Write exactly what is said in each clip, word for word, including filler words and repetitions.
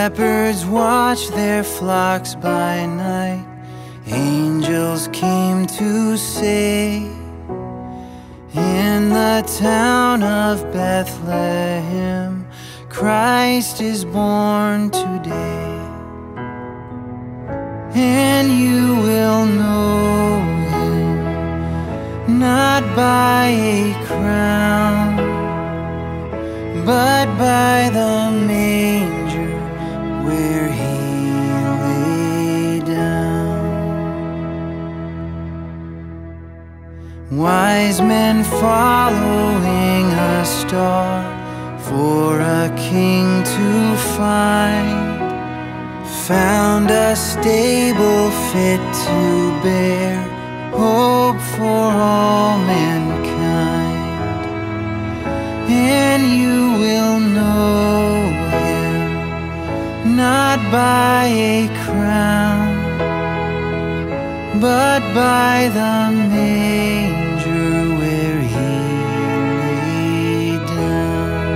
Shepherds watched their flocks by night. Angels came to say, in the town of Bethlehem, Christ is born today. And you will know Him, not by a crown, but by the manger where He lay down. Wise men following a star for a king to find, found a stable fit to bear hope for all mankind. And you will know Him, not by a crown, but by the manger where He lay down.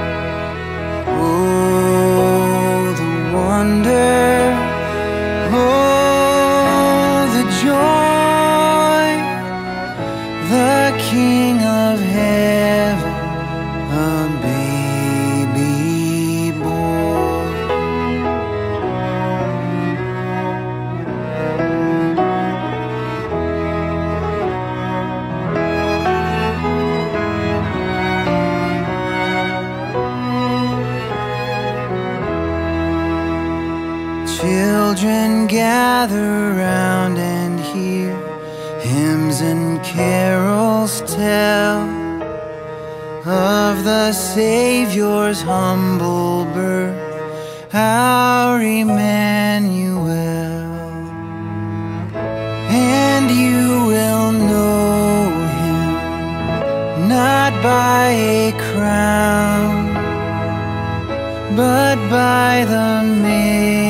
Oh, the wonder, oh, the joy, the King of heaven, a baby boy. Children gather round and hear hymns and carols tell of the Savior's humble birth, our Emmanuel. And you will know Him, not by a crown, but by the manger